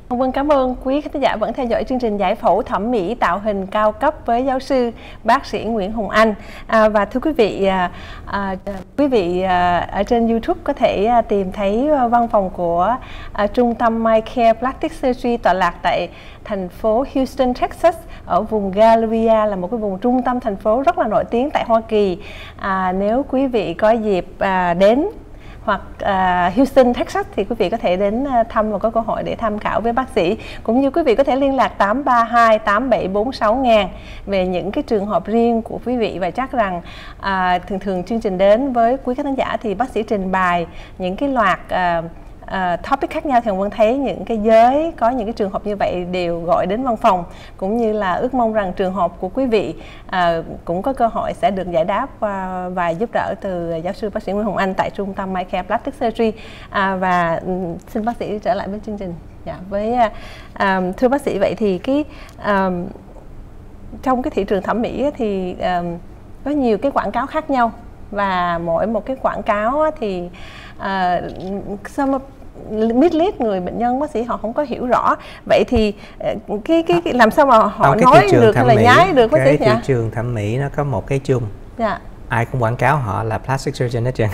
Vâng, cảm ơn quý khán giả vẫn theo dõi chương trình giải phẫu thẩm mỹ tạo hình cao cấp với giáo sư bác sĩ Nguyễn Hồng Anh. Và thưa quý vị ở trên YouTube có thể tìm thấy văn phòng của trung tâm MyCare Plastic Surgery tọa lạc tại thành phố Houston, Texas, ở vùng Galleria, là một cái vùng trung tâm thành phố rất là nổi tiếng tại Hoa Kỳ. Nếu quý vị có dịp đến hoặc Houston, Texas thì quý vị có thể đến thăm và có cơ hội để tham khảo với bác sĩ. Cũng như quý vị có thể liên lạc 832 8746 000 về những cái trường hợp riêng của quý vị. Và chắc rằng thường chương trình đến với quý khán giả thì bác sĩ trình bày những cái loạt topic khác nhau, thì Hồng Vân thấy những cái giới có những cái trường hợp như vậy đều gọi đến văn phòng, cũng như là ước mong rằng trường hợp của quý vị cũng có cơ hội sẽ được giải đáp và giúp đỡ từ giáo sư bác sĩ Nguyễn Hồng Anh tại trung tâm MyCare Plastic Surgery. Và xin bác sĩ trở lại với chương trình. Thưa bác sĩ, vậy thì trong cái thị trường thẩm mỹ thì có nhiều cái quảng cáo khác nhau, và mỗi một cái quảng cáo thì mislead người bệnh nhân, bác sĩ họ không có hiểu rõ. Vậy thì làm sao mà họ nói được hay là nhái được bác sĩ? Cái thị trường thẩm mỹ nó có một cái chung, ai cũng quảng cáo họ là plastic surgeon hết trơn.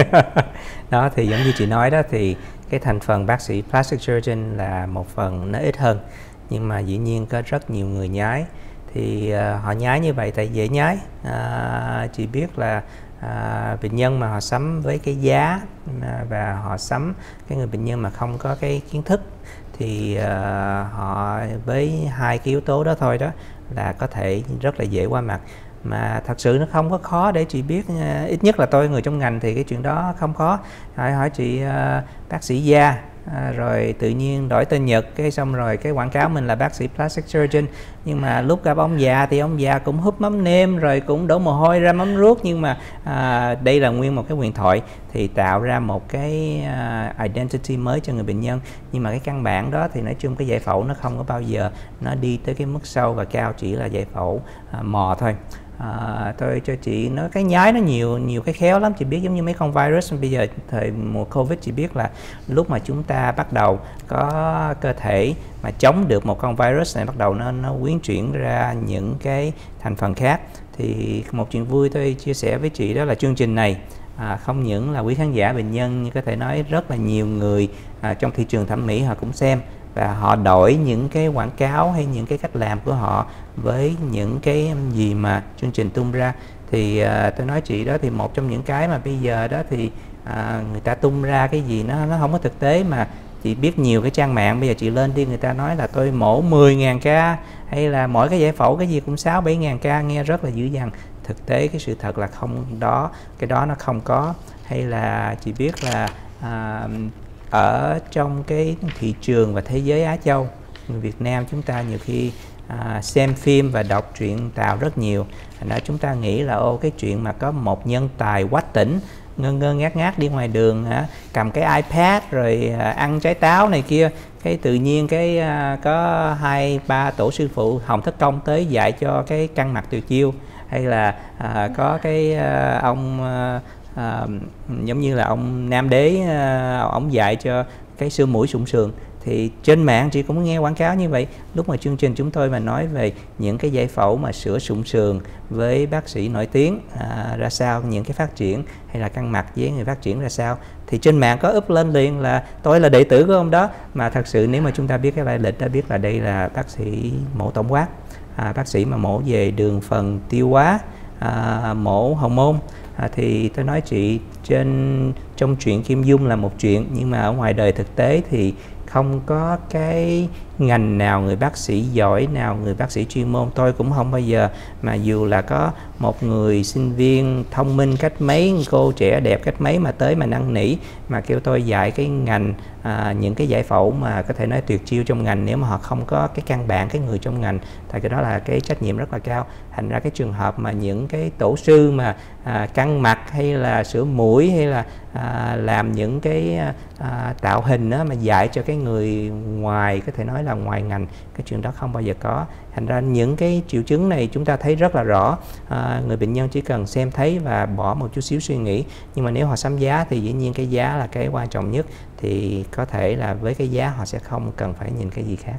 Đó thì giống như chị nói đó, thì cái thành phần bác sĩ plastic surgeon là một phần nó ít hơn, nhưng mà dĩ nhiên có rất nhiều người nhái. Thì họ nhái như vậy tại dễ nhái. Chị biết là bệnh nhân mà họ sắm với cái giá và họ sắm cái người bệnh nhân mà không có cái kiến thức, thì họ với hai cái yếu tố đó thôi đó là có thể rất là dễ qua mặt. Mà thật sự nó không có khó để chị biết, ít nhất là tôi người trong ngành thì cái chuyện đó không khó. Hỏi chị bác sĩ da, rồi tự nhiên đổi tên Nhật, cái xong rồi cái quảng cáo mình là bác sĩ plastic surgeon, nhưng mà lúc gặp ông già thì ông già cũng húp mắm nêm rồi cũng đổ mồ hôi ra mắm ruốc. Nhưng mà đây là nguyên một cái huyền thoại, thì tạo ra một cái identity mới cho người bệnh nhân. Nhưng mà cái căn bản đó thì nói chung cái giải phẫu nó không có bao giờ nó đi tới cái mức sâu và cao, chỉ là giải phẫu mò thôi. Tôi cho chị nói cái nhái nó nhiều cái khéo lắm. Chị biết giống như mấy con virus bây giờ thời mùa Covid, chị biết là lúc mà chúng ta bắt đầu có cơ thể mà chống được một con virus này, bắt đầu nó biến chuyển ra những cái thành phần khác. Thì một chuyện vui tôi chia sẻ với chị đó là chương trình này không những là quý khán giả bệnh nhân, nhưng có thể nói rất là nhiều người trong thị trường thẩm mỹ họ cũng xem, và họ đổi những cái quảng cáo hay những cái cách làm của họ với những cái gì mà chương trình tung ra. Thì tôi nói chị đó, thì một trong những cái mà bây giờ đó thì người ta tung ra cái gì nó không có thực tế. Mà chị biết nhiều cái trang mạng bây giờ chị lên đi, người ta nói là tôi mổ 10.000 ca, hay là mỗi cái giải phẫu cái gì cũng 6-7.000 ca, nghe rất là dữ dằn. Thực tế cái sự thật là không đó, cái đó nó không có. Hay là chị biết là ở trong cái thị trường và thế giới Á Châu, người Việt Nam chúng ta nhiều khi xem phim và đọc truyện Tàu rất nhiều. Thành ra chúng ta nghĩ là cái chuyện mà có một nhân tài quách tỉnh ngơ ngác đi ngoài đường cầm cái iPad rồi ăn trái táo này kia, cái tự nhiên cái có 2-3 tổ sư phụ Hồng Thất Công tới dạy cho cái căng mặt tuyệt chiêu. Hay là có cái ông giống như là ông Nam Đế, ông dạy cho cái xương mũi sụn sườn. Thì trên mạng chị cũng nghe quảng cáo như vậy. Lúc mà chương trình chúng tôi mà nói về những cái giải phẫu mà sửa sụn sườn với bác sĩ nổi tiếng ra sao, những cái phát triển, hay là căng mặt với người phát triển ra sao, thì trên mạng có up lên liền là tôi là đệ tử của ông đó. Mà thật sự nếu mà chúng ta biết cái lai lịch, đã biết là đây là bác sĩ mổ tổng quát, bác sĩ mà mổ về đường phần tiêu hóa, mổ hậu môn. Thì tôi nói chị, trong chuyện Kim Dung là một chuyện, nhưng mà ở ngoài đời thực tế thì không có cái ngành nào người bác sĩ giỏi nào, người bác sĩ chuyên môn. Tôi cũng không bao giờ mà dù là có một người sinh viên thông minh cách mấy, cô trẻ đẹp cách mấy mà tới mà năn nỉ mà kêu tôi dạy cái ngành những cái giải phẫu mà có thể nói tuyệt chiêu trong ngành, nếu mà họ không có cái căn bản, cái người trong ngành, thì cái đó là cái trách nhiệm rất là cao. Thành ra cái trường hợp mà những cái tổ sư mà căng mặt hay là sửa mũi hay là làm những cái tạo hình đó, mà dạy cho cái người ngoài có thể nói nói là ngoài ngành cái chuyện đó không bao giờ có. Thành ra những cái triệu chứng này chúng ta thấy rất là rõ, người bệnh nhân chỉ cần xem thấy và bỏ một chút xíu suy nghĩ. Nhưng mà nếu họ sắm giá thì dĩ nhiên cái giá là cái quan trọng nhất, thì có thể là với cái giá họ sẽ không cần phải nhìn cái gì khác.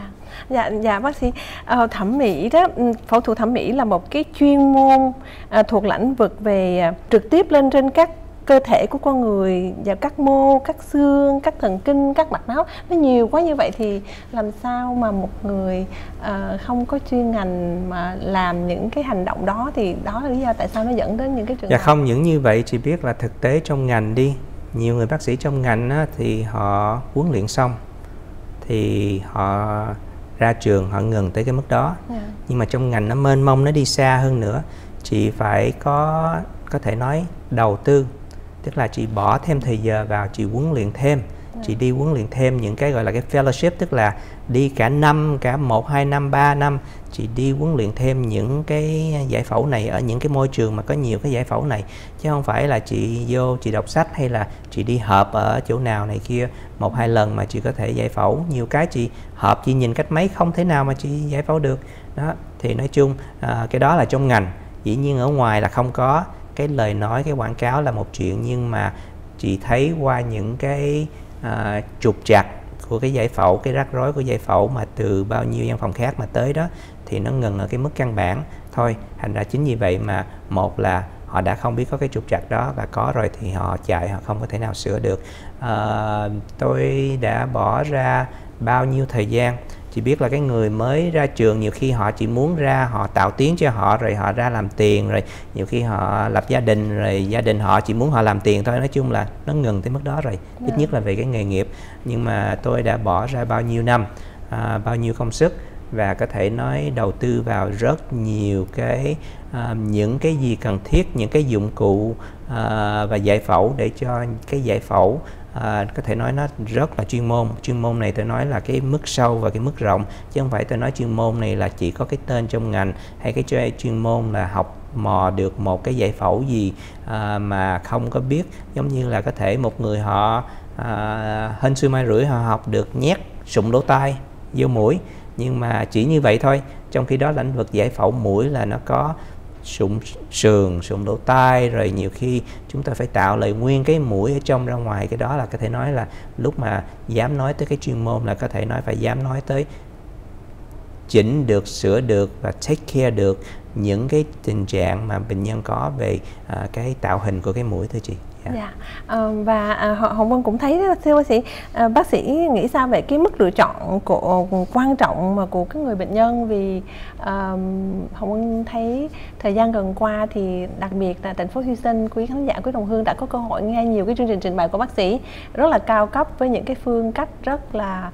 Dạ bác sĩ, thẩm mỹ đó, phẫu thuật thẩm mỹ là một cái chuyên môn thuộc lĩnh vực về trực tiếp lên trên các cơ thể của con người, và các mô, các xương, các thần kinh, các mạch máu, nó nhiều quá như vậy thì làm sao mà một người không có chuyên ngành mà làm những cái hành động đó, thì đó là lý do tại sao nó dẫn đến những cái trường hợp. Dạ không những như vậy, chỉ biết là thực tế trong ngành đi, nhiều người bác sĩ trong ngành á, thì họ huấn luyện xong thì họ ra trường họ ngừng tới cái mức đó. Nhưng mà trong ngành nó mênh mông, nó đi xa hơn nữa, chị phải có thể nói đầu tư, tức là chị bỏ thêm thời giờ vào, chị huấn luyện thêm, chị đi huấn luyện thêm những cái gọi là cái fellowship, tức là đi cả năm, cả 1, 2 năm, 3 năm, chị đi huấn luyện thêm những cái giải phẫu này ở những cái môi trường mà có nhiều cái giải phẫu này, chứ không phải là chị vô chị đọc sách hay là chị đi họp ở chỗ nào này kia 1, 2 lần mà chị có thể giải phẫu. Nhiều cái chị họp, chị nhìn cách máy không thể nào mà chị giải phẫu được đó. Thì nói chung cái đó là trong ngành. Dĩ nhiên ở ngoài là không có, cái lời nói, cái quảng cáo là một chuyện, nhưng mà chị thấy qua những cái trục trặc của cái giải phẫu, cái rắc rối của giải phẫu mà từ bao nhiêu văn phòng khác mà tới đó, thì nó ngừng ở cái mức căn bản thôi. Thành ra chính vì vậy mà một là họ đã không biết có cái trục trặc đó, và có rồi thì họ chạy, họ không có thể nào sửa được. Tôi đã bỏ ra bao nhiêu thời gian. Chị biết là cái người mới ra trường nhiều khi họ chỉ muốn ra, họ tạo tiếng cho họ rồi họ ra làm tiền, rồi nhiều khi họ lập gia đình rồi gia đình họ chỉ muốn họ làm tiền thôi. Nói chung là nó ngừng tới mức đó rồi, ít nhất là về cái nghề nghiệp. Nhưng mà tôi đã bỏ ra bao nhiêu năm, bao nhiêu công sức, và có thể nói đầu tư vào rất nhiều cái những cái gì cần thiết, những cái dụng cụ và giải phẫu để cho cái giải phẫu có thể nói nó rất là chuyên môn. Chuyên môn này tôi nói là cái mức sâu và cái mức rộng, chứ không phải tôi nói chuyên môn này là chỉ có cái tên trong ngành, hay cái chuyên môn là học mò được một cái giải phẫu gì mà không có biết. Giống như là có thể một người họ hên xui mai rủi họ học được nhét sụn lỗ tai vô mũi, nhưng mà chỉ như vậy thôi. Trong khi đó lĩnh vực giải phẫu mũi là nó có sụn sườn, sụn lỗ tai, rồi nhiều khi chúng ta phải tạo lại nguyên cái mũi ở trong ra ngoài. Cái đó là có thể nói là lúc mà dám nói tới cái chuyên môn là có thể nói phải dám nói tới chỉnh được, sửa được và take care được những cái tình trạng mà bệnh nhân có về cái tạo hình của cái mũi thưa chị. Và Hồng Vân cũng thấy đó, thưa bác sĩ nghĩ sao về cái mức lựa chọn quan trọng mà của cái người bệnh nhân? Vì Hồng Vân thấy thời gian gần qua thì đặc biệt là thành phố Houston, quý khán giả, quý đồng hương đã có cơ hội nghe nhiều cái chương trình trình bày của bác sĩ rất là cao cấp, với những cái phương cách rất là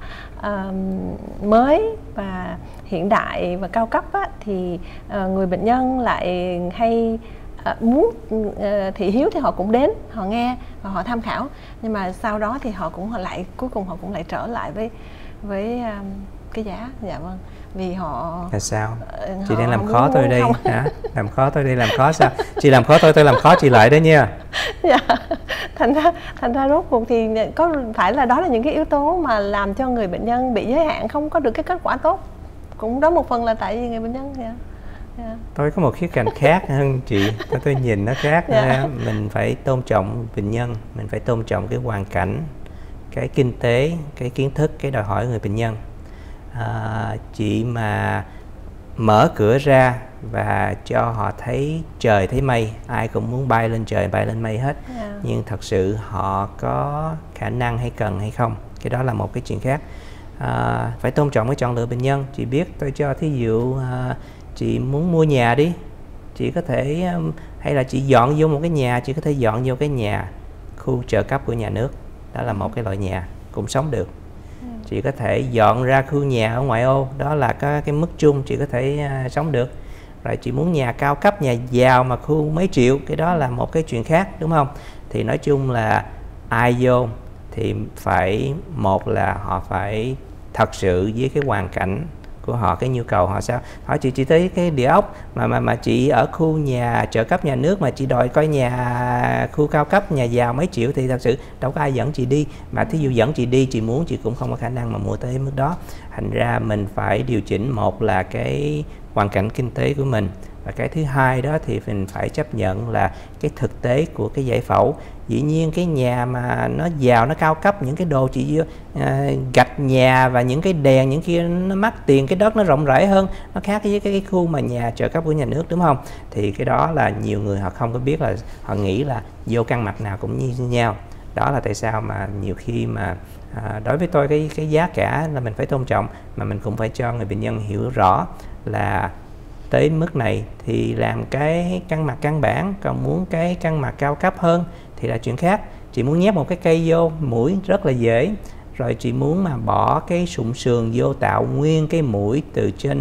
mới và hiện đại và cao cấp á, thì người bệnh nhân lại hay muốn thị hiếu thì họ cũng đến, họ nghe và họ tham khảo, nhưng mà sau đó thì cuối cùng họ cũng lại trở lại với cái giá. Dạ vâng, vì họ là sao? Chị đang làm khó tôi đây hả? Làm khó tôi đây, làm khó sao? Chị làm khó tôi làm khó chị lại đó nha. Dạ. Thành ra rốt cuộc thì có phải là đó là những cái yếu tố mà làm cho người bệnh nhân bị giới hạn, không có được cái kết quả tốt, cũng đó một phần là tại vì người bệnh nhân. Tôi có một khía cạnh khác hơn chị, tôi nhìn nó khác. Mình phải tôn trọng bệnh nhân, mình phải tôn trọng cái hoàn cảnh, cái kinh tế, cái kiến thức, cái đòi hỏi người bệnh nhân. Chị mà mở cửa ra và cho họ thấy trời thấy mây, ai cũng muốn bay lên trời bay lên mây hết, nhưng thật sự họ có khả năng hay cần hay không, cái đó là một cái chuyện khác. Phải tôn trọng cái chọn lựa bệnh nhân. Chị biết, tôi cho thí dụ chị muốn mua nhà đi, chị có thể hay là chị dọn vô một cái nhà, chị có thể dọn vô cái nhà khu trợ cấp của nhà nước, đó là một cái loại nhà cũng sống được. Chị có thể dọn ra khu nhà ở ngoại ô, đó là cái mức chung chị có thể sống được. Rồi chị muốn nhà cao cấp, nhà giàu mà khu mấy triệu, cái đó là một cái chuyện khác, đúng không? Thì nói chung là ai vô thì phải, một là họ phải thật sự với cái hoàn cảnh của họ, cái nhu cầu họ sao. Hỏi chị tới cái địa ốc mà chị ở khu nhà trợ cấp nhà nước mà chị đòi coi nhà khu cao cấp nhà giàu mấy triệu thì thật sự đâu có ai dẫn chị đi. Mà thí dụ dẫn chị đi, chị muốn chị cũng không có khả năng mà mua tới mức đó. Thành ra mình phải điều chỉnh, một là cái hoàn cảnh kinh tế của mình, và cái thứ hai đó thì mình phải chấp nhận là cái thực tế của cái giải phẫu. Dĩ nhiên cái nhà mà nó giàu, nó cao cấp, những cái đồ chỉ gạch nhà và những cái đèn những kia nó mắc tiền, cái đất nó rộng rãi hơn, nó khác với cái khu mà nhà trợ cấp của nhà nước, đúng không? Thì cái đó là nhiều người họ không có biết, là họ nghĩ là vô căn mặt nào cũng như nhau. Đó là tại sao mà nhiều khi mà đối với tôi cái giá cả là mình phải tôn trọng, mà mình cũng phải cho người bệnh nhân hiểu rõ là tới mức này thì làm cái căn mặt căn bản, còn muốn cái căn mặt cao cấp hơn thì là chuyện khác. Chị muốn nhét một cái cây vô mũi rất là dễ, rồi chị muốn mà bỏ cái sụn sườn vô, tạo nguyên cái mũi từ trên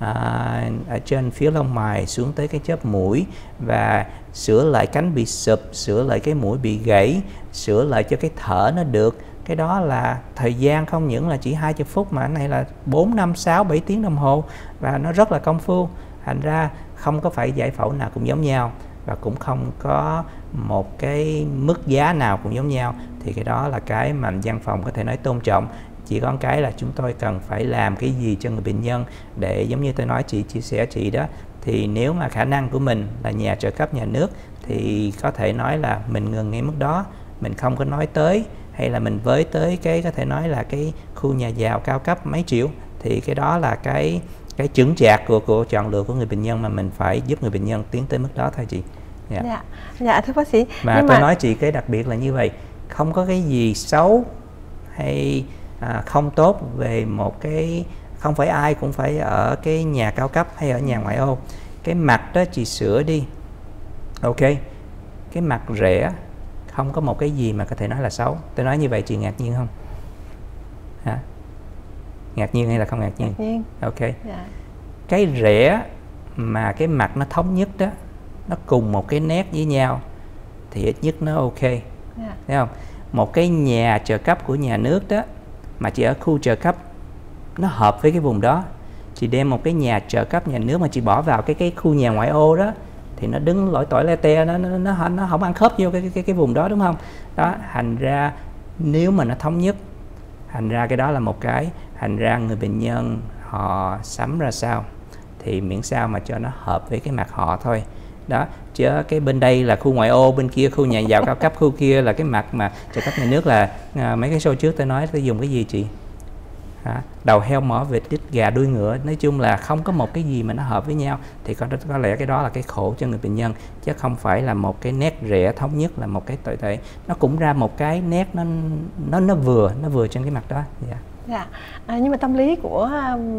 ở trên phía lông mày xuống tới cái chóp mũi, và sửa lại cánh bị sụp, sửa lại cái mũi bị gãy, sửa lại cho cái thở nó được. Cái đó là thời gian không những là chỉ 20 phút mà cái này là 4, 5, 6, 7 tiếng đồng hồ, và nó rất là công phu. Thành ra không có phải giải phẫu nào cũng giống nhau, và cũng không có một cái mức giá nào cũng giống nhau. Thì cái đó là cái mà văn phòng có thể nói tôn trọng. Chỉ có cái là chúng tôi cần phải làm cái gì cho người bệnh nhân, để giống như tôi nói, chị chia sẻ chị đó, thì nếu mà khả năng của mình là nhà trợ cấp nhà nước thì có thể nói là mình ngừng ngay mức đó, mình không có nói tới, hay là mình với tới cái có thể nói là cái khu nhà giàu cao cấp mấy triệu. Thì cái đó là cái chững chạc của chọn lựa của người bệnh nhân, mà mình phải giúp người bệnh nhân tiến tới mức đó thôi chị. Dạ thưa bác sĩ. Mà tôi nói chị cái đặc biệt là như vậy, không có cái gì xấu hay không tốt về một cái, không phải ai cũng phải ở cái nhà cao cấp hay ở nhà ngoại ô. Cái mặt đó chị sửa đi, ok, cái mặt rẻ không có một cái gì mà có thể nói là xấu. Tôi nói như vậy chị ngạc nhiên không? Hả? Ngạc nhiên hay là không ngạc nhiên? Ngạc nhiên. Ok. Cái rẻ mà cái mặt nó thống nhất đó, nó cùng một cái nét với nhau thì ít nhất nó ok. Thấy không? Một cái nhà trợ cấp của nhà nước đó mà chị ở khu trợ cấp nó hợp với cái vùng đó, chị đem một cái nhà trợ cấp nhà nước mà chị bỏ vào cái khu nhà ngoại ô đó thì nó đứng lỏi tỏi le te, nó không ăn khớp vô cái vùng đó, đúng không? Đó, thành ra nếu mà nó thống nhất, thành ra cái đó là một cái, thành ra người bệnh nhân họ sắm ra sao thì miễn sao mà cho nó hợp với cái mặt họ thôi. Đó, chứ cái bên đây là khu ngoại ô, bên kia khu nhà giàu cao cấp, khu kia là cái mặt mà trợ cấp nhà nước. Là mấy cái show trước tôi nói tôi dùng cái gì chị? Đầu heo, mỏ vịt, đít gà, đuôi ngựa. Nói chung là không có một cái gì mà nó hợp với nhau. Thì có lẽ cái đó là cái khổ cho người bệnh nhân, chứ không phải là một cái nét rẻ thống nhất là một cái tồi tệ. Nó cũng ra một cái nét nó vừa trên cái mặt đó. Dạ. Nhưng mà tâm lý của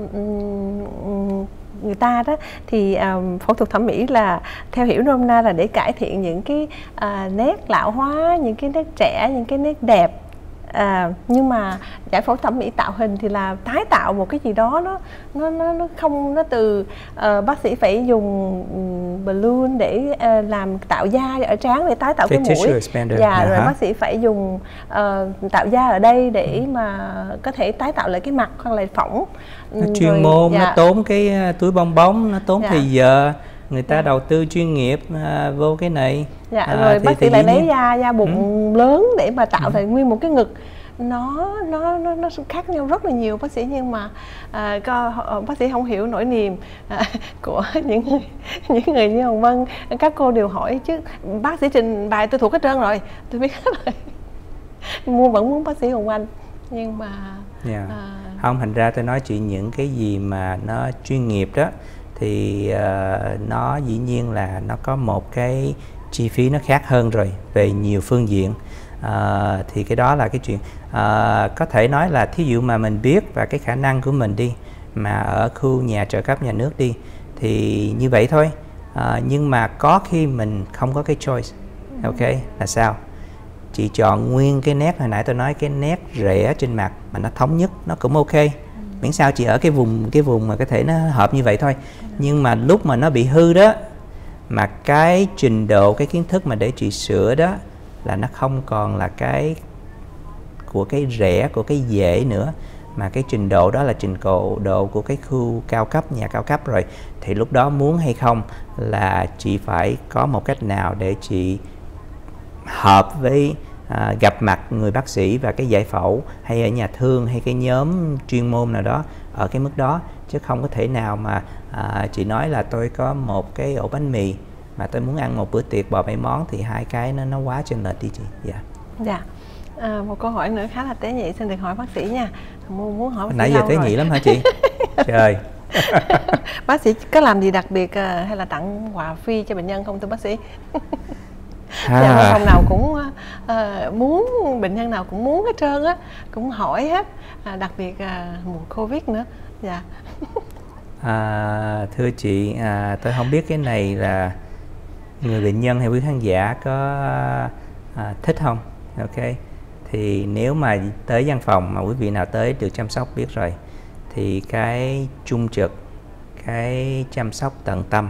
người ta đó thì phẫu thuật thẩm mỹ là theo hiểu nôm na là để cải thiện những cái nét lão hóa, những cái nét trẻ, những cái nét đẹp. Nhưng mà giải phẫu thẩm mỹ tạo hình thì là tái tạo một cái gì đó nó không, nó từ bác sĩ phải dùng balloon để làm tạo da ở trán để tái tạo cái mũi. Rồi bác sĩ phải dùng tạo da ở đây để mà có thể tái tạo lại cái mặt hoặc là phỏng. Nó chuyên môn, nó tốn cái túi bong bóng, nó tốn thời giờ. Người ta đầu tư chuyên nghiệp vô cái này. Rồi bác sĩ lại lấy da bụng lớn để mà tạo thành nguyên một cái ngực. Nó khác nhau rất là nhiều bác sĩ, nhưng mà bác sĩ không hiểu nỗi niềm của những người như Hồng Vân. Các cô đều hỏi chứ bác sĩ trình bày tôi thuộc hết trơn rồi, tôi biết hết rồi. Vẫn muốn bác sĩ Hồng Anh, nhưng mà không, thành ra tôi nói chị những cái gì mà nó chuyên nghiệp đó thì nó dĩ nhiên là nó có một cái chi phí nó khác hơn rồi về nhiều phương diện. Thì cái đó là cái chuyện có thể nói là thí dụ mà mình biết và cái khả năng của mình đi, mà ở khu nhà trợ cấp nhà nước đi thì như vậy thôi. Nhưng mà có khi mình không có cái choice. Ok, là sao? Chị chọn nguyên cái nét hồi nãy tôi nói, cái nét rẻ trên mặt mà nó thống nhất, nó cũng ok. Miễn sao chị ở cái vùng mà có thể nó hợp như vậy thôi. Nhưng mà lúc mà nó bị hư đó, mà cái trình độ, cái kiến thức mà để chị sửa đó là nó không còn là cái của cái rẻ, của cái dễ nữa, mà cái trình độ đó là trình độ của cái khu cao cấp, nhà cao cấp rồi, thì lúc đó muốn hay không là chị phải có một cách nào để chị hợp với gặp mặt người bác sĩ và cái giải phẫu, hay ở nhà thương hay cái nhóm chuyên môn nào đó ở cái mức đó, chứ không có thể nào mà chị nói là tôi có một cái ổ bánh mì mà tôi muốn ăn một bữa tiệc bò 7 món, thì hai cái nó quá chênh lệch đi chị. Dạ. Một câu hỏi nữa khá là tế nhị, xin được hỏi bác sĩ nha. Muốn hỏi bác sĩ nãy giờ tế nhị lắm hả chị? Trời. Bác sĩ có làm gì đặc biệt hay là tặng quà free cho bệnh nhân không thưa bác sĩ? Dạ, phòng nào cũng muốn, bệnh nhân nào cũng muốn hết trơn á, cũng hỏi hết, đặc biệt mùa Covid nữa. Dạ. Thưa chị, tôi không biết cái này là người bệnh nhân hay quý khán giả có thích không. Ok, thì nếu mà tới văn phòng mà quý vị nào tới được chăm sóc biết rồi, thì cái trung trực, cái chăm sóc tận tâm,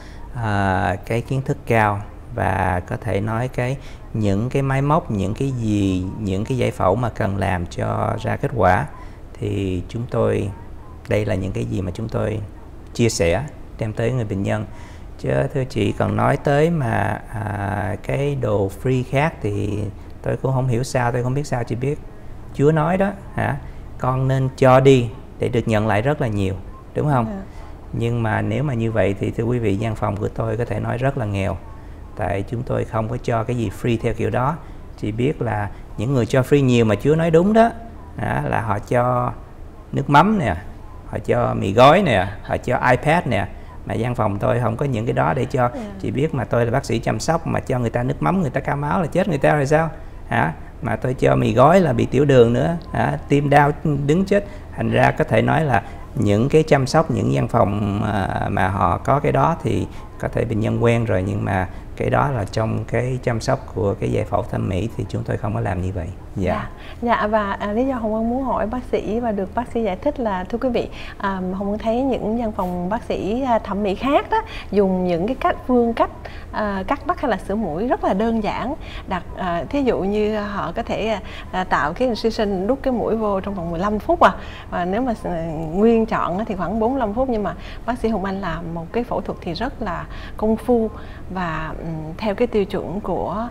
cái kiến thức cao, và có thể nói những cái máy móc, những cái gì, những cái giải phẫu mà cần làm cho ra kết quả, thì chúng tôi, đây là những cái gì mà chúng tôi chia sẻ đem tới người bệnh nhân. Chứ thưa chị, còn nói tới mà cái đồ free khác thì tôi cũng không hiểu sao, tôi không biết sao chị biết. Chúa nói đó hả, con nên cho đi để được nhận lại rất là nhiều, đúng không? Nhưng mà nếu mà như vậy thì thưa quý vị, văn phòng của tôi có thể nói rất là nghèo, tại chúng tôi không có cho cái gì free theo kiểu đó. Chị biết là những người cho free nhiều mà Chúa nói đúng đó, là họ cho nước mắm nè, họ cho mì gói nè, họ cho iPad nè, mà văn phòng tôi không có những cái đó để cho. Chị biết mà, tôi là bác sĩ chăm sóc mà cho người ta nước mắm, người ta cao máu là chết người ta rồi sao hả? Mà tôi cho mì gói là bị tiểu đường nữa hả? Tim đau đứng chết. Thành ra có thể nói là những cái chăm sóc, những văn phòng mà họ có cái đó thì có thể bệnh nhân quen rồi, nhưng mà cái đó là trong cái chăm sóc của cái giải phẫu thẩm mỹ thì chúng tôi không có làm như vậy. Dạ, và lý do Hồng Vân muốn hỏi bác sĩ và được bác sĩ giải thích là, thưa quý vị, Hồng Vân thấy những văn phòng bác sĩ thẩm mỹ khác đó dùng những cái phương cách cắt tóc hay là sửa mũi rất là đơn giản, thí dụ như họ có thể tạo cái incision, đút cái mũi vô trong vòng 15 phút và nếu mà nguyên chọn thì khoảng 45 phút, nhưng mà bác sĩ Hùng Anh làm một cái phẫu thuật thì rất là công phu và theo cái tiêu chuẩn của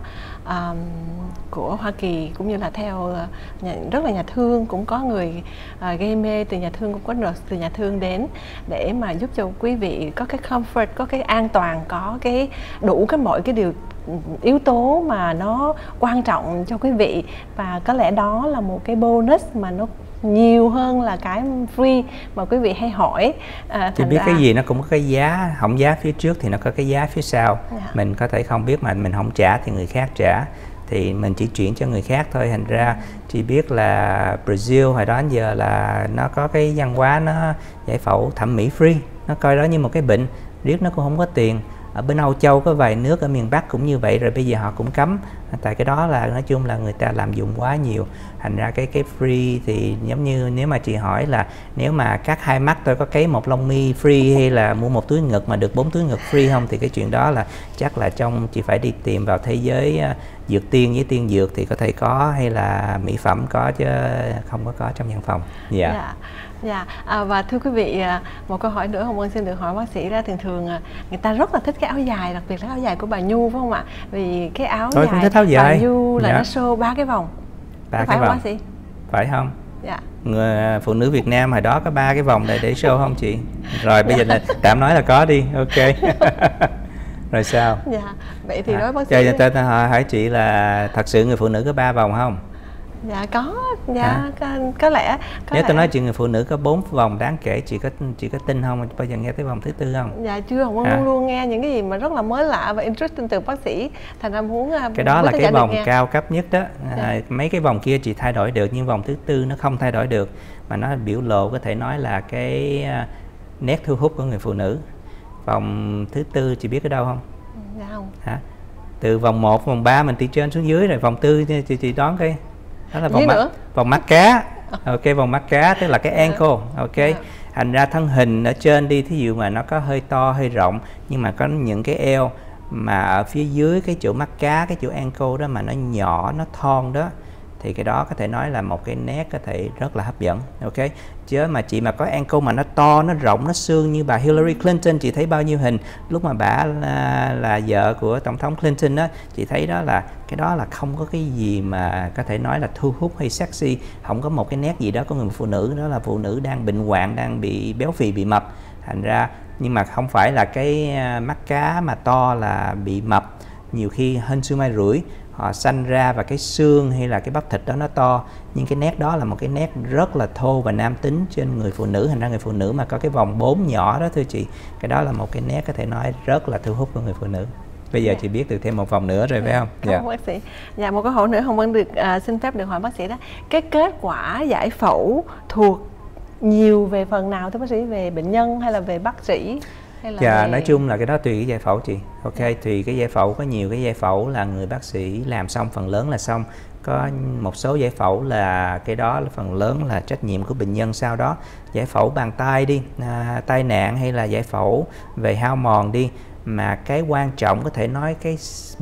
Hoa Kỳ, cũng như là theo rất là nhà thương, cũng có người gây mê từ nhà thương, cũng có nurse từ nhà thương đến để mà giúp cho quý vị có cái comfort, có cái an toàn, có cái đủ mọi cái yếu tố mà nó quan trọng cho quý vị. Và có lẽ đó là một cái bonus mà nó nhiều hơn là cái free mà quý vị hay hỏi. Chị biết cái gì nó cũng có cái giá, không giá phía trước thì nó có cái giá phía sau. Mình có thể không biết, mà mình không trả thì người khác trả, thì mình chỉ chuyển cho người khác thôi. Thành ra chị biết là Brazil hồi đó đến giờ là nó có cái văn hóa nó giải phẫu thẩm mỹ free, nó coi đó như một cái bệnh, riết nó cũng không có tiền. Ở bên Âu Châu có vài nước ở miền Bắc cũng như vậy rồi, bây giờ họ cũng cấm, tại cái đó là nói chung là người ta làm dụng quá nhiều. Thành ra cái free thì giống như nếu mà chị hỏi là nếu mà cắt 2 mắt tôi có cấy một lông mi free, hay là mua một túi ngực mà được 4 túi ngực free không, thì cái chuyện đó là chắc là chị phải đi tìm vào thế giới dược tiên với tiên dược thì có thể có, hay là mỹ phẩm có, chứ không có trong văn phòng. Và thưa quý vị, một câu hỏi nữa Hồng Vân xin được hỏi bác sĩ. Ra thường người ta rất là thích cái áo dài, đặc biệt là áo dài của bà Nhu, phải không ạ? Vì cái áo dài bà Nhu là nó show 3 cái vòng. Phải không bác sĩ? Phải không? Người phụ nữ Việt Nam hồi đó có 3 cái vòng để show không chị? Rồi bây giờ tạm nói là có đi, ok. Rồi sao? Vậy thì đối với bác sĩ, tôi hỏi chị là thật sự người phụ nữ có 3 vòng không? Dạ có, có lẽ. Nếu tôi nói chuyện người phụ nữ có 4 vòng đáng kể, chị có tin không? Bao giờ nghe tới vòng thứ 4 không? Dạ chưa, Hồng Vân luôn nghe những cái gì mà rất là mới lạ và interesting từ bác sĩ, thành ra muốn cái đó là cái vòng cao cấp nhất đó. Mấy cái vòng kia chị thay đổi được, nhưng vòng thứ 4 nó không thay đổi được, mà nó biểu lộ có thể nói là cái nét thu hút của người phụ nữ. Vòng thứ 4 chị biết ở đâu không? Dạ không. Từ vòng 1, vòng 3 mình đi trên xuống dưới, rồi vòng 4 chị đoán cái đó là vòng mắt cá. Ok, vòng mắt cá tức là cái ankle. Ok, thành ra thân hình ở trên đi, thí dụ mà nó có hơi to hơi rộng, nhưng mà có những cái eo mà ở phía dưới cái chỗ mắt cá, cái chỗ ankle đó mà nó nhỏ, nó thon đó, thì cái đó có thể nói là một cái nét có thể rất là hấp dẫn. Ok, chứ mà chị mà có ankle mà nó to, nó rộng, nó xương như bà Hillary Clinton, chị thấy bao nhiêu hình lúc mà bà là vợ của tổng thống Clinton đó, chị thấy đó là cái đó là không có cái gì mà có thể nói là thu hút hay sexy, không có một cái nét gì đó của người phụ nữ, đó là phụ nữ đang bệnh hoạn, đang bị béo phì, bị mập. Thành ra nhưng mà không phải là cái mắt cá mà to là bị mập, nhiều khi hên xương mai rủi họ sanh ra và cái xương hay là cái bắp thịt đó nó to, nhưng cái nét đó là một cái nét rất là thô và nam tính trên người phụ nữ. Thành ra người phụ nữ mà có cái vòng 4 nhỏ đó thưa chị, cái đó là một cái nét có thể nói rất là thu hút của người phụ nữ. Bây giờ chị biết được thêm một vòng nữa rồi phải không? Cảm ơn bác sĩ. Dạ, một câu hỏi nữa Hồng Vân được xin phép được hỏi bác sĩ đó, cái kết quả giải phẫu thuộc nhiều về phần nào thưa bác sĩ, về bệnh nhân hay là về bác sĩ? Dạ, nói chung là cái đó tùy cái giải phẫu chị. Ok, tùy cái giải phẫu, có nhiều cái giải phẫu là người bác sĩ làm xong, phần lớn là xong. Có một số giải phẫu là cái đó là phần lớn là trách nhiệm của bệnh nhân sau đó. Giải phẫu bàn tay đi, tai nạn hay là giải phẫu về hao mòn đi, mà cái quan trọng có thể nói cái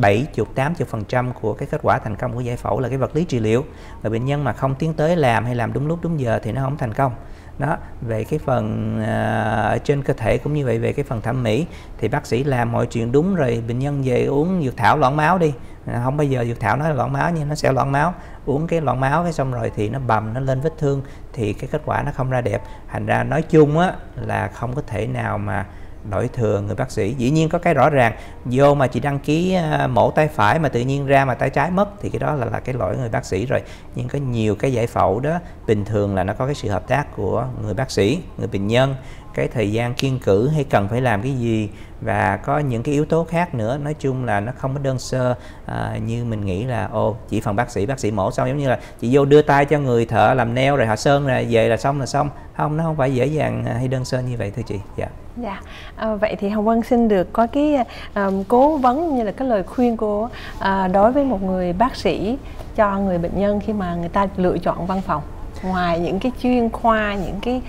70-80% của cái kết quả thành công của giải phẫu là cái vật lý trị liệu. Và bệnh nhân mà không tiến tới làm hay làm đúng lúc đúng giờ thì nó không thành công. Đó, về cái phần ở trên cơ thể cũng như vậy, về cái phần thẩm mỹ thì bác sĩ làm mọi chuyện đúng rồi, bệnh nhân về uống dược thảo loãng máu đi, không bao giờ dược thảo nói là loãng máu nhưng nó sẽ loãng máu, uống cái loãng máu cái xong rồi thì nó bầm, nó lên vết thương thì cái kết quả nó không ra đẹp. Thành ra nói chung á là không có thể nào mà đổi thừa người bác sĩ. Dĩ nhiên có cái rõ ràng, vô mà chị đăng ký mổ tay phải mà tự nhiên ra mà tay trái mất thì cái đó là cái lỗi người bác sĩ rồi. Nhưng có nhiều cái giải phẫu đó bình thường là nó có cái sự hợp tác của người bác sĩ, người bệnh nhân, cái thời gian kiêng cữ hay cần phải làm cái gì, và có những cái yếu tố khác nữa. Nói chung là nó không có đơn sơ như mình nghĩ là chỉ phần bác sĩ mổ xong giống như là chị vô đưa tay cho người thợ làm nail rồi họ sơn rồi về là xong. Không, nó không phải dễ dàng hay đơn sơ như vậy thưa chị. Dạ. Dạ, vậy thì Hồng Vân xin được có cái cố vấn như là cái lời khuyên của đối với một người bác sĩ cho người bệnh nhân khi mà người ta lựa chọn văn phòng, ngoài những cái chuyên khoa, những cái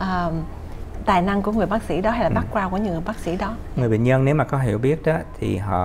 tài năng của người bác sĩ đó hay là background của những người bác sĩ đó. Người bệnh nhân nếu mà có hiểu biết đó thì họ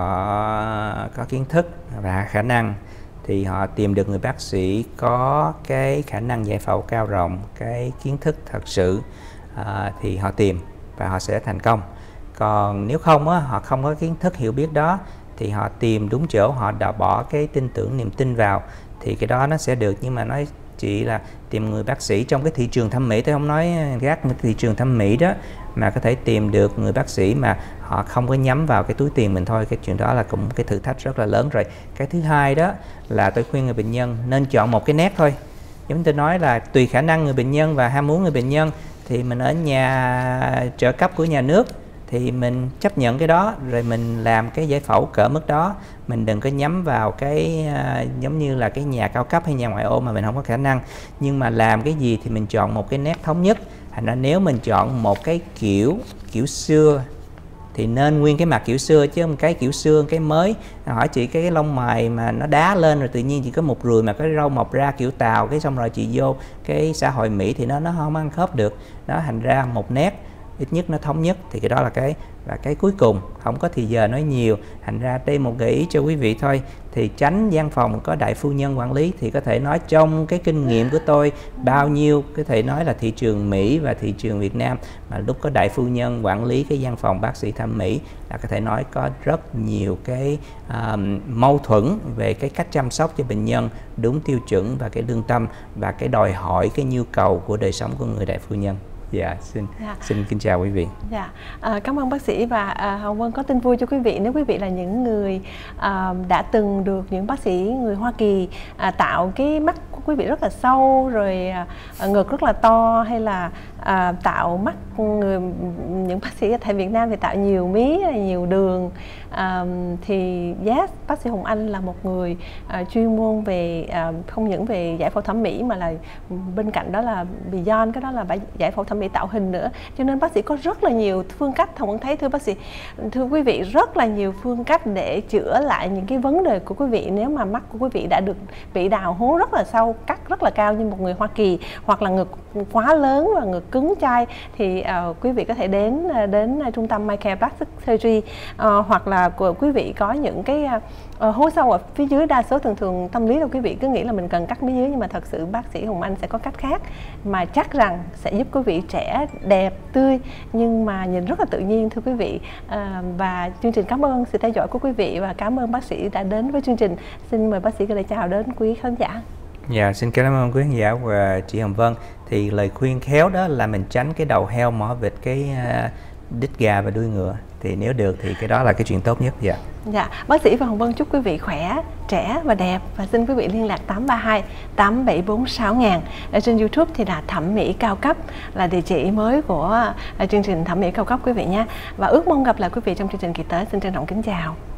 có kiến thức và khả năng thì họ tìm được người bác sĩ có cái khả năng giải phẫu cao rộng, cái kiến thức thật sự thì họ tìm và họ sẽ thành công. Còn nếu không á, họ không có kiến thức hiểu biết đó thì họ tìm đúng chỗ, họ đã bỏ cái tin tưởng niềm tin vào thì cái đó nó sẽ được. Nhưng mà nói chỉ là tìm người bác sĩ trong cái thị trường thẩm mỹ, tôi không nói gác thị trường thẩm mỹ đó, mà có thể tìm được người bác sĩ mà họ không có nhắm vào cái túi tiền mình thôi, cái chuyện đó là cũng cái thử thách rất là lớn rồi. Cái thứ hai đó là tôi khuyên người bệnh nhân nên chọn một cái nét thôi. Giống tôi nói là tùy khả năng người bệnh nhân và ham muốn người bệnh nhân, thì mình ở nhà trợ cấp của nhà nước thì mình chấp nhận cái đó, rồi mình làm cái giải phẫu cỡ mức đó. Mình đừng có nhắm vào cái giống như là cái nhà cao cấp hay nhà ngoại ô mà mình không có khả năng. Nhưng mà làm cái gì thì mình chọn một cái nét thống nhất. Thành ra nếu mình chọn một cái kiểu xưa thì nên nguyên cái mặt kiểu xưa, chứ một cái kiểu xưa cái mới. Hỏi chị cái lông mày mà nó đá lên rồi tự nhiên chỉ có một rùi mà cái râu mọc ra kiểu Tàu, cái xong rồi chị vô cái xã hội Mỹ thì nó không ăn khớp được đó. Thành ra một nét ít nhất nó thống nhất thì cái đó là cái. Và cái cuối cùng, không có thì giờ nói nhiều, thành ra đây một gợi ý cho quý vị thôi, thì tránh văn phòng có đại phu nhân quản lý. Thì có thể nói trong cái kinh nghiệm của tôi bao nhiêu, có thể nói là thị trường Mỹ và thị trường Việt Nam mà lúc có đại phu nhân quản lý cái văn phòng bác sĩ thẩm mỹ là có thể nói có rất nhiều cái mâu thuẫn về cái cách chăm sóc cho bệnh nhân đúng tiêu chuẩn và cái lương tâm và cái đòi hỏi, cái nhu cầu của đời sống của người đại phu nhân. Dạ, xin kính chào quý vị. Dạ, cảm ơn bác sĩ. Và Hồng Vân có tin vui cho quý vị. Nếu quý vị là những người đã từng được những bác sĩ người Hoa Kỳ tạo cái mắt của quý vị rất là sâu, rồi ngực rất là to, hay là tạo mắt những bác sĩ ở tại Việt Nam thì tạo nhiều mí, nhiều đường, thì bác sĩ Hồng Anh là một người chuyên môn về không những về giải phẫu thẩm mỹ mà là bên cạnh đó là beyond cái đó là giải phẫu thẩm mỹ tạo hình nữa. Cho nên bác sĩ có rất là nhiều phương cách. Hồng Vân thấy thưa bác sĩ, thưa quý vị, rất là nhiều phương cách để chữa lại những cái vấn đề của quý vị nếu mà mắt của quý vị đã được bị đào hố rất là sâu cao, cắt rất là cao như một người Hoa Kỳ, hoặc là ngực quá lớn và ngực cứng chai, thì quý vị có thể đến trung tâm MyCare Plastic Surgery, hoặc là quý vị có những cái hố sâu ở phía dưới. Đa số thường tâm lý là quý vị cứ nghĩ là mình cần cắt phía dưới, nhưng mà thật sự bác sĩ Hồng Anh sẽ có cách khác mà chắc rằng sẽ giúp quý vị trẻ đẹp, tươi nhưng mà nhìn rất là tự nhiên, thưa quý vị. Và chương trình cảm ơn sự theo dõi của quý vị và cảm ơn bác sĩ đã đến với chương trình. Xin mời bác sĩ gửi lời chào đến quý khán giả. Dạ, xin cảm ơn quý khán giả và chị Hồng Vân. Thì lời khuyên khéo đó là mình tránh cái đầu heo, mỏ vịt, cái đít gà và đuôi ngựa. Thì nếu được thì cái đó là cái chuyện tốt nhất. Dạ. Dạ, bác sĩ và Hồng Vân chúc quý vị khỏe, trẻ và đẹp, và xin quý vị liên lạc 832 874 6000. Ở trên YouTube thì là Thẩm mỹ cao cấp là địa chỉ mới của chương trình Thẩm mỹ cao cấp quý vị nhé. Và ước mong gặp lại quý vị trong chương trình kỳ tới. Xin trân trọng kính chào.